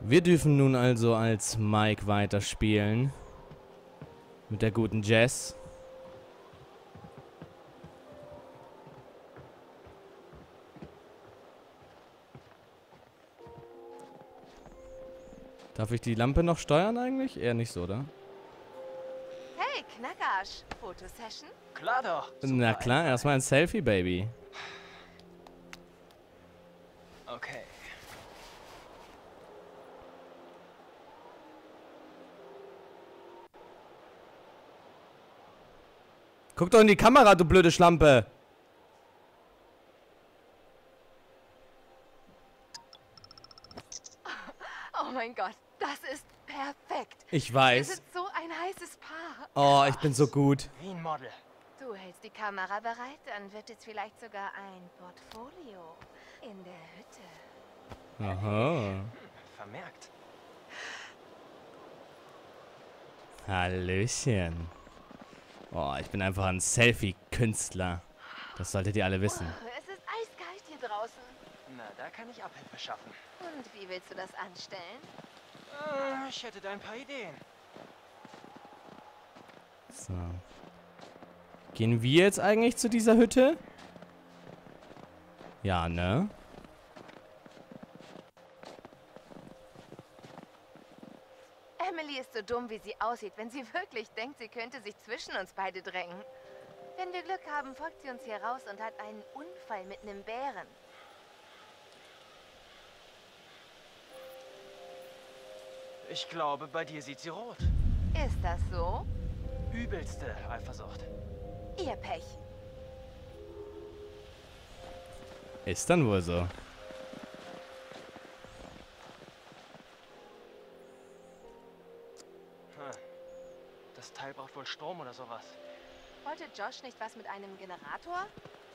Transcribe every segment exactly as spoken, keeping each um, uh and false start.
Wir dürfen nun also als Mike weiterspielen. Mit der guten Jess. Darf ich die Lampe noch steuern eigentlich? Eher nicht so, oder? Hey, Knackarsch. Fotosession? Klar doch. Na klar, erstmal ein Selfie, Baby. Okay. Guck doch in die Kamera, du blöde Schlampe. Oh mein Gott, das ist perfekt. Ich Wir weiß. sind so ein heißes Paar. Oh, ich bin so gut. Wie ein Model. Du hältst die Kamera bereit, dann wird es vielleicht sogar ein Portfolio in der Hütte. Aha. Hm, vermerkt. Hallöchen. Oh, ich bin einfach ein Selfie-Künstler. Das solltet ihr alle wissen. Oh, es ist eiskalt hier draußen. Na, da kann ich Abhilfe schaffen. Und wie willst du das anstellen? Äh, ich hätte da ein paar Ideen. So. Gehen wir jetzt eigentlich zu dieser Hütte? Ja, ne? Emily ist so dumm, wie sie aussieht, wenn sie wirklich denkt, sie könnte sich zwischen uns beide drängen. Wenn wir Glück haben, folgt sie uns hier raus und hat einen Unfall mit einem Bären. Ich glaube, bei dir sieht sie rot. Ist das so? Übelste Eifersucht. Ihr Pech. Ist dann wohl so. Hm. Das Teil braucht wohl Strom oder sowas. Wollte Josh nicht was mit einem Generator?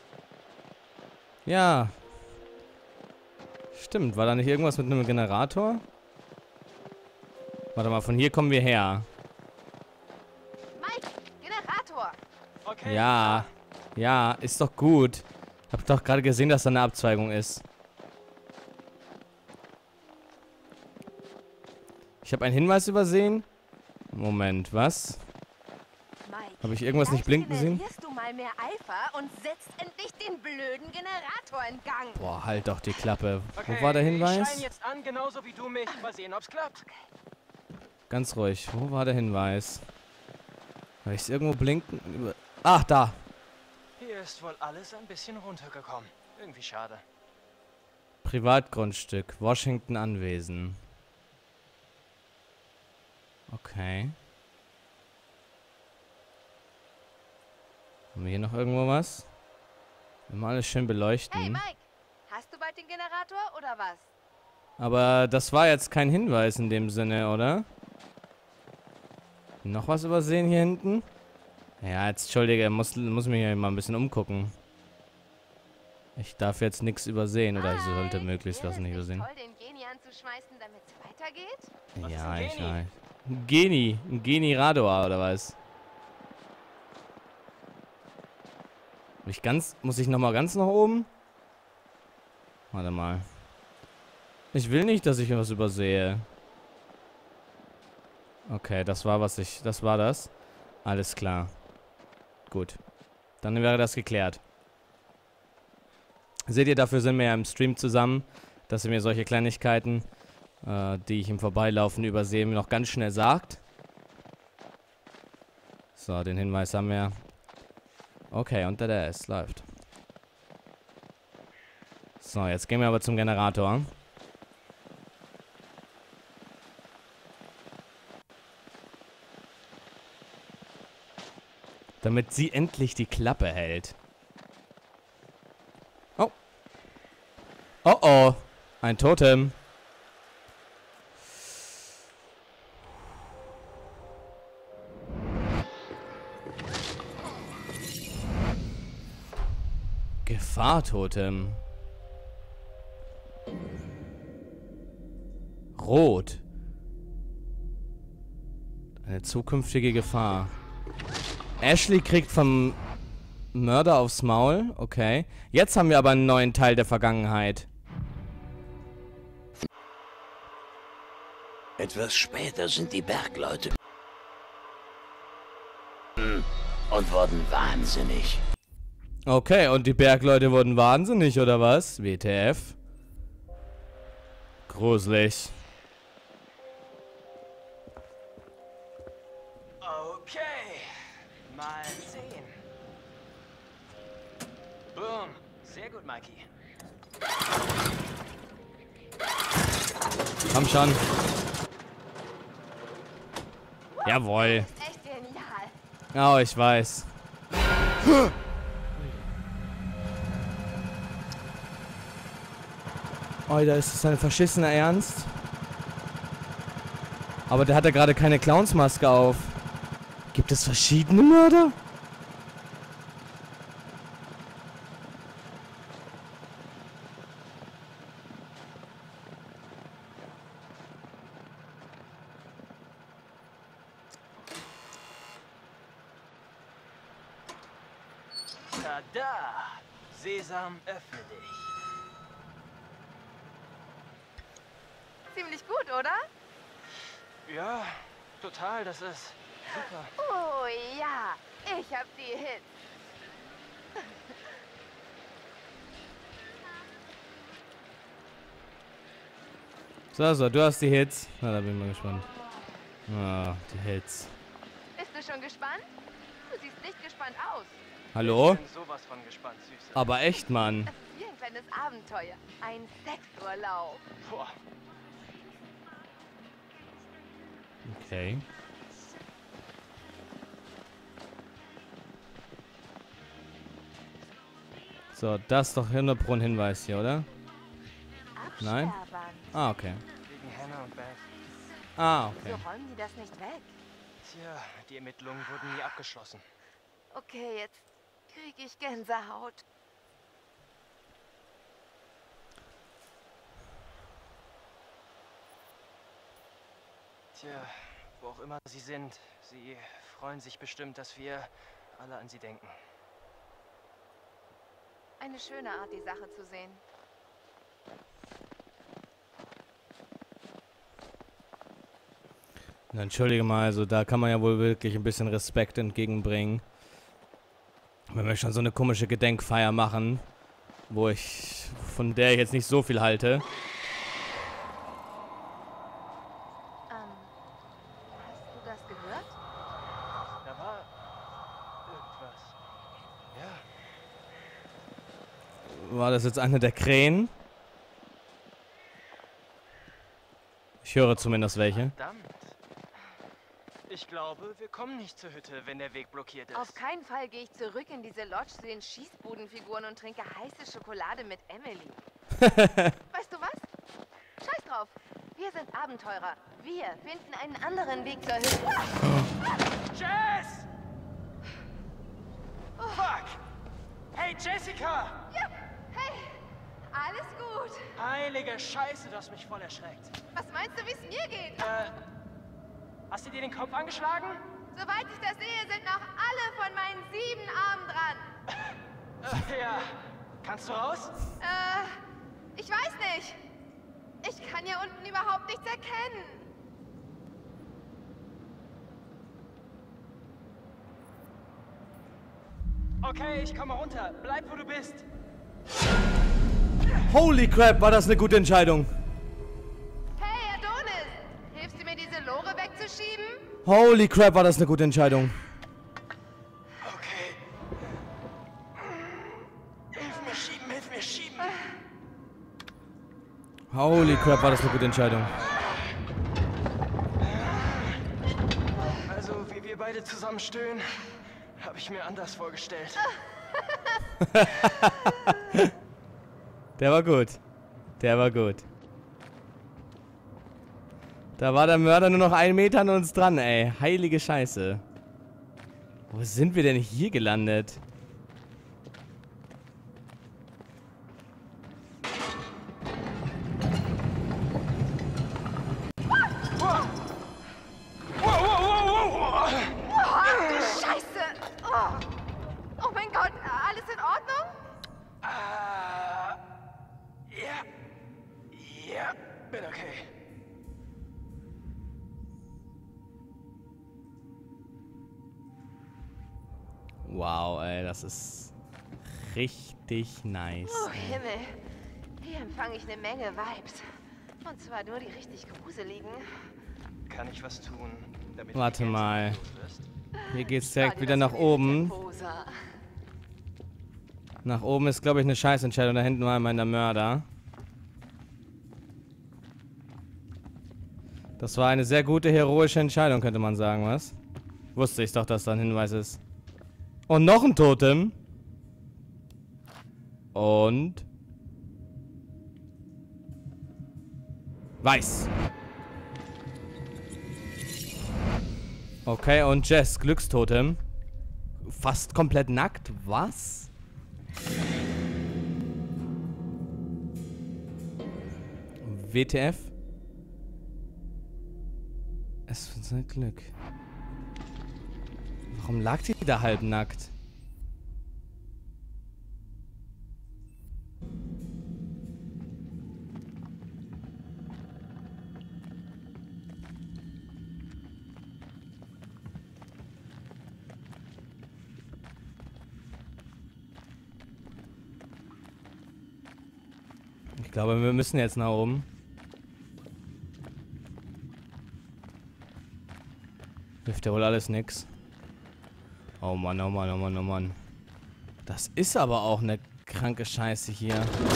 Ja. Stimmt, war da nicht irgendwas mit einem Generator? Warte mal, von hier kommen wir her. Mike, Generator! Okay. Ja. Ja, ist doch gut. Hab doch gerade gesehen, dass da eine Abzweigung ist. Ich habe einen Hinweis übersehen. Moment, was? Mike, Habe ich irgendwas nicht blinken sehen? generierst du mal mehr Eifer und setzt endlich den blöden Generator in Gang. Boah, halt doch die Klappe. Okay, Wo war der ich Hinweis? scheine jetzt an, genauso wie du mich. Mal sehen, ob's klappt. Ganz ruhig. Wo war der Hinweis? Habe ich es irgendwo blinken? Über Ach, da. Hier ist wohl alles ein bisschen runtergekommen. Irgendwie schade. Privatgrundstück. Washington Anwesen. Okay. Haben wir hier noch irgendwo was? Immer alles schön beleuchten. Hey Mike, hast du bald den Generator oder was? Aber das war jetzt kein Hinweis in dem Sinne, oder? Noch was übersehen hier hinten? Ja, jetzt, entschuldige, muss, muss mich hier mal ein bisschen umgucken. Ich darf jetzt nichts übersehen, oder ich sollte Mike, möglichst wäre was es nicht übersehen. toll, den Genie anzuschmeißen, damit es weitergeht? Was Ja, ist ein ich Genie? weiß. Ein Genie. Ein Genie-Radar, oder was? Muss ich ganz, muss ich nochmal ganz nach oben? Warte mal. Ich will nicht, dass ich was übersehe. Okay, das war was ich, das war das. Alles klar. Gut. Dann wäre das geklärt. Seht ihr, dafür sind wir ja im Stream zusammen, dass ihr mir solche Kleinigkeiten, äh, die ich im Vorbeilaufen übersehe, mir noch ganz schnell sagt. So, den Hinweis haben wir. Okay, und der ist, läuft. So, jetzt gehen wir aber zum Generator. Damit sie endlich die Klappe hält. Oh. Oh oh. Ein Totem. Gefahr-Totem. Rot. Eine zukünftige Gefahr. Ashley kriegt vom Mörder aufs Maul. Okay. Jetzt haben wir aber einen neuen Teil der Vergangenheit. Etwas später sind die Bergleute und wurden wahnsinnig. Okay, und die Bergleute wurden wahnsinnig, oder was? W T F. Gruselig. Okay. Mal sehen. Boom. Sehr gut, Mikey. Komm schon. Jawohl. Echt genial. Oh, ich weiß. Alter, ist das ein verschissener Ernst? Aber der hat ja gerade keine Clownsmaske auf. Gibt es verschiedene Mörder? Tada! Sesam, öffne dich. Ziemlich gut, oder? Ja, total, das ist super. Oh ja, ich hab die Hits. So, so, du hast die Hits. Na, da bin ich mal gespannt. Ah, die Hits. Bist du schon gespannt? Du siehst nicht gespannt aus. Hallo? Ich bin sowas von gespannt, Süße. Aber echt, Mann. Das ist wie ein kleines Abenteuer. Ein Sexurlaub. Boah. Okay. So, das ist doch hundert Pro ein Hinweis hier, oder? Nein? Absperrband. Ah, okay. Wegen Hannah und Beth. Ah, Wieso okay. räumen die das nicht weg? Tja, die Ermittlungen wurden nie abgeschlossen. Okay, jetzt kriege ich Gänsehaut. Tja, wo auch immer sie sind, sie freuen sich bestimmt, dass wir alle an sie denken. Eine schöne Art, die Sache zu sehen. Na, entschuldige mal, also da kann man ja wohl wirklich ein bisschen Respekt entgegenbringen. Wenn wir schon so eine komische Gedenkfeier machen, wo ich, von der ich jetzt nicht so viel halte. Ähm, hast du das gehört? Da war irgendwas. Ja, War das jetzt eine der Krähen? Ich höre zumindest welche. verdammt. Ich glaube, wir kommen nicht zur Hütte, wenn der Weg blockiert ist. Auf keinen Fall gehe ich zurück in diese Lodge zu den Schießbudenfiguren und trinke heiße Schokolade mit Emily. Weißt du was? Scheiß drauf. Wir sind Abenteurer. Wir finden einen anderen Weg zur Hütte. Jess! Fuck! Hey, Jessica! Ja, hey, alles gut. Heilige Scheiße, du hast mich voll erschreckt. Was meinst du, wie es mir geht? Äh, hast du dir den Kopf angeschlagen? Soweit ich das sehe, sind noch alle von meinen sieben Armen dran. Äh, ja. Kannst du raus? Äh, ich weiß nicht. Ich kann hier unten überhaupt nichts erkennen. Okay, ich komme runter. Bleib, wo du bist. Holy crap, war das eine gute Entscheidung. Hey, Adonis! Hilfst du mir, diese Lore wegzuschieben? Holy crap, war das eine gute Entscheidung. Okay. Hilf mir schieben, hilf mir schieben. Holy crap, war das eine gute Entscheidung. Also, wie wir beide zusammen stöhnen, habe ich mir anders vorgestellt. Der war gut. Der war gut. Da war der Mörder nur noch einen Meter an uns dran, ey. Heilige Scheiße. Wo sind wir denn hier gelandet? Oh, du Scheiße! Oh. Oh mein Gott, alles in Ordnung? Ah, ja. Ja, bin okay. Wow, ey, das ist richtig nice. Oh, Ey. Himmel. Hier empfange ich eine Menge Vibes. Und zwar nur die richtig gruseligen. Kann ich was tun, damit Warte die Gänse mal. los wirst? Hier geht's War direkt dir wieder das nach gewesen, oben. Poser? Nach oben ist, glaube ich, eine Scheißentscheidung. Da hinten war immer der Mörder. Das war eine sehr gute, heroische Entscheidung, könnte man sagen, was? Wusste ich doch, dass da ein Hinweis ist. Und noch ein Totem. Und... Weiß. Okay, und Jess, Glückstotem. Fast komplett nackt. Was? W T F? Es wird sein Glück. Warum lag die da halb nackt? Ich glaube, wir müssen jetzt nach oben. Hilft ja wohl alles nix. Oh Mann, oh Mann, oh Mann, oh Mann. Das ist aber auch eine kranke Scheiße hier.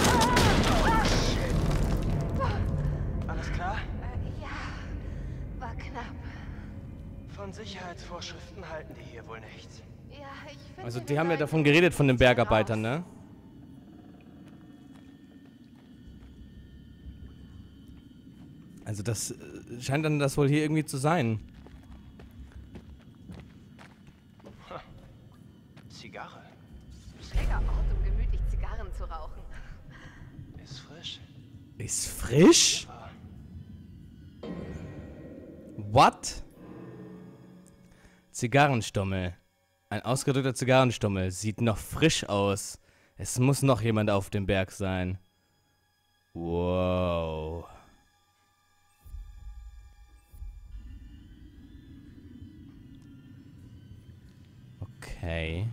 Alles klar? Äh, ja, war knapp. Von Sicherheitsvorschriften halten die hier wohl nichts. Ja, ich finde, Also wir die haben ja sollten davon geredet, von den hier Bergarbeitern, raus. ne? Also das äh, scheint dann das wohl hier irgendwie zu sein. Zigarre. Schräger Ort, um gemütlich Zigarren zu rauchen. Ist frisch. Ist frisch? Ja. What? Zigarrenstummel. Ein ausgedrückter Zigarrenstummel. Sieht noch frisch aus. Es muss noch jemand auf dem Berg sein. Wow. Okay.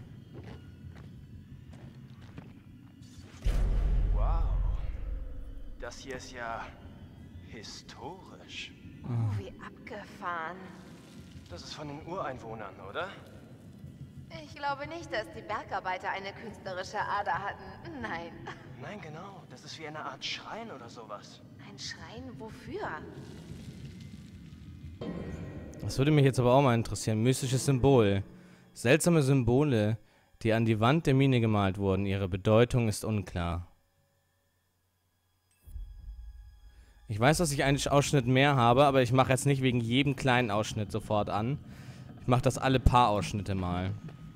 Wow. Das hier ist ja historisch. Oh, wie abgefahren. Das ist von den Ureinwohnern, oder? Ich glaube nicht, dass die Bergarbeiter eine künstlerische Ader hatten. Nein. Nein, genau. Das ist wie eine Art Schrein oder sowas. Ein Schrein wofür? Das würde mich jetzt aber auch mal interessieren. Mystisches Symbol. Seltsame Symbole, die an die Wand der Mine gemalt wurden. Ihre Bedeutung ist unklar. Ich weiß, dass ich einen Ausschnitt mehr habe, aber ich mache jetzt nicht wegen jedem kleinen Ausschnitt sofort an. Ich mache das alle paar Ausschnitte mal.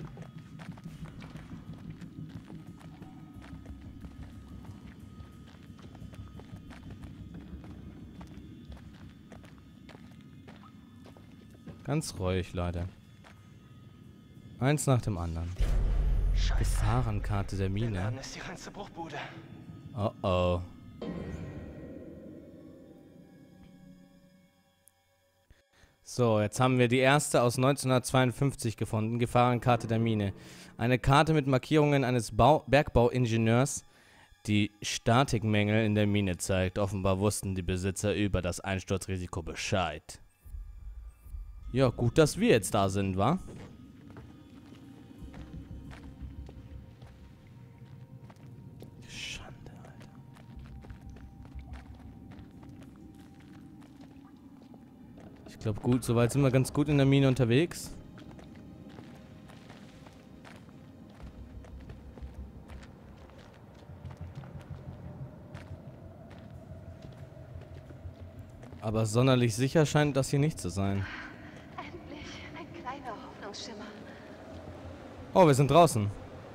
Ganz ruhig, Leute. Eins nach dem anderen. Scheiße. Gefahrenkarte der Der Mine. Laden ist die reinste Bruchbude. Oh oh. So, jetzt haben wir die erste aus neunzehnhundertzweiundfünfzig gefunden. Gefahrenkarte der Mine. Eine Karte mit Markierungen eines Bau Bergbauingenieurs, die Statikmängel in der Mine zeigt. Offenbar wussten die Besitzer über das Einsturzrisiko Bescheid. Ja, gut, dass wir jetzt da sind, wa? Schande, Alter. Ich glaube, gut, soweit sind wir ganz gut in der Mine unterwegs. Aber sonderlich sicher scheint das hier nicht zu sein. Endlich ein kleiner Hoffnungsschimmer. Oh, wir sind draußen.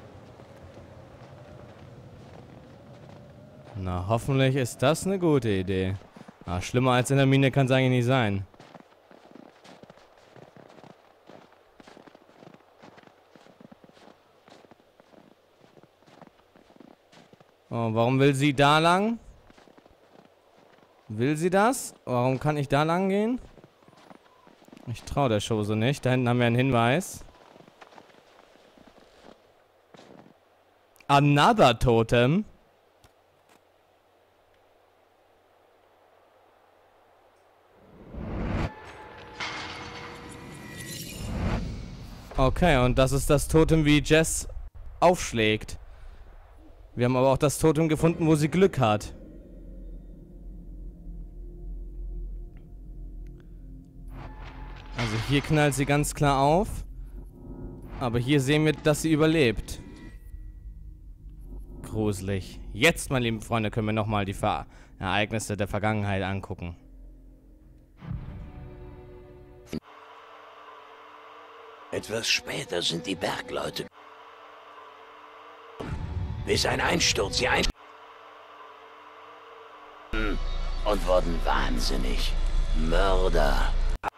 Na, hoffentlich ist das eine gute Idee. Ah, schlimmer als in der Mine kann es eigentlich nicht sein. Oh, warum will sie da lang? Will sie das? Warum kann ich da lang gehen? Ich traue der Show so nicht. Da hinten haben wir einen Hinweis. Another Totem? Okay, und das ist das Totem, wie Jess aufschlägt. Wir haben aber auch das Totem gefunden, wo sie Glück hat. Also hier knallt sie ganz klar auf. Aber hier sehen wir, dass sie überlebt. Gruselig. Jetzt, meine lieben Freunde, können wir nochmal die Ver- Ereignisse der Vergangenheit angucken. Etwas später sind die Bergleute, bis ein Einsturz sie ein und wurden wahnsinnig. Mörder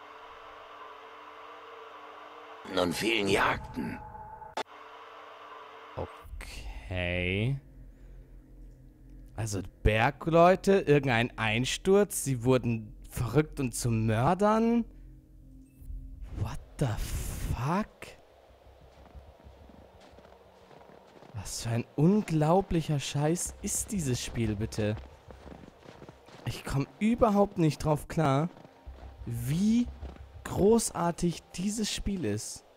und vielen Jagden. Okay. Also Bergleute, irgendein Einsturz, sie wurden verrückt und zu Mördern. What the fuck? Was für ein unglaublicher Scheiß ist dieses Spiel, bitte? Ich komme überhaupt nicht drauf klar, wie großartig dieses Spiel ist.